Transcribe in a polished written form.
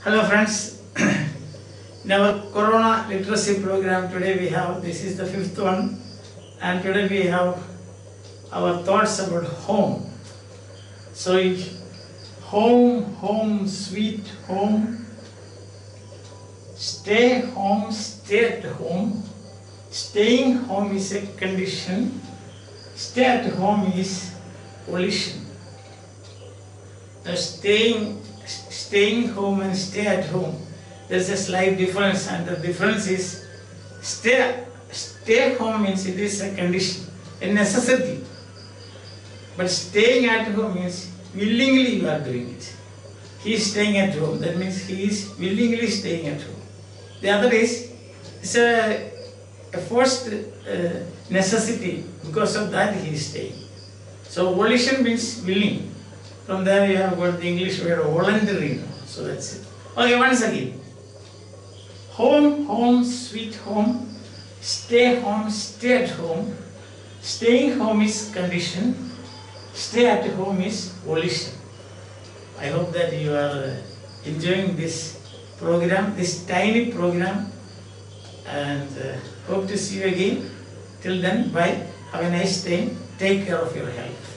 Hello friends, in our Corona literacy program today this is the 5th one, and today we have our thoughts about home. So home, sweet home, stay home, stay at home, staying home is a condition, stay at home is volition. Now staying home and stay at home, there's a slight difference, and the difference is stay home means it is a condition, a necessity, but staying at home means willingly you are doing it. He is staying at home, that means he is willingly staying at home. The other is it's a forced necessity, because of that he is staying. So volition means willing. From there you have got the English word voluntary. So that's it. Okay, once again. Home, sweet home. Stay home, stay at home. Staying home is condition. Stay at home is volition. I hope that you are enjoying this program, this tiny program, and hope to see you again. Till then, bye. Have a nice day. Take care of your health.